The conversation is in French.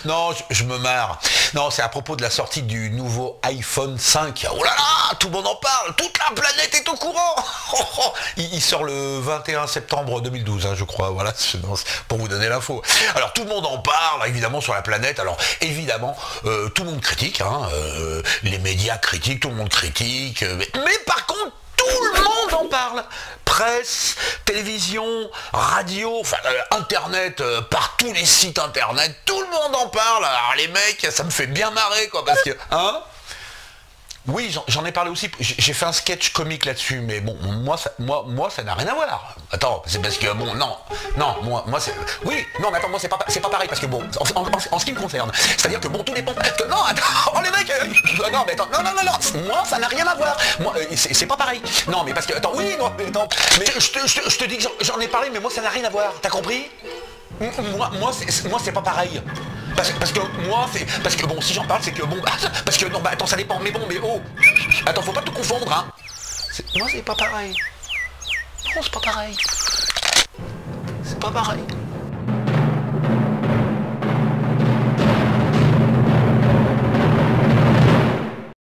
Non, je me marre. Non, c'est à propos de la sortie du nouveau iPhone 5. Oh là là, tout le monde en parle, toute la planète est au courant. Il sort le 21 septembre 2012, hein, je crois, voilà, pour vous donner l'info. Alors tout le monde en parle, évidemment, sur la planète. Alors évidemment, tout le monde critique, hein, les médias critiquent, tout le monde critique. Mais par contre, tout le monde en parle. Presse, télévision, radio, enfin internet, par tous les sites internet, tout le monde en parle. Alors les mecs, ça me fait bien marrer quoi, parce que, hein? Oui, j'en ai parlé aussi, j'ai fait un sketch comique là-dessus, mais bon, moi ça n'a rien à voir. Attends, c'est parce que, bon, non, moi c'est... Oui, non, mais attends, moi c'est pas pareil, parce que bon, en ce qui me concerne, c'est-à-dire que bon, tout dépend... Non, attends, oh les mecs, non, mais attends, non, moi ça n'a rien à voir. Moi, c'est pas pareil. Non, mais parce que, attends, oui, non, mais attends, mais je te dis que j'en ai parlé, mais moi ça n'a rien à voir, t'as compris? Moi c'est pas pareil. Parce que moi, parce que bon, si j'en parle, c'est que bon, parce que non, bah attends, ça dépend, mais bon, mais oh, attends, faut pas tout confondre, hein. Moi, c'est pas pareil. Non, c'est pas pareil. C'est pas pareil.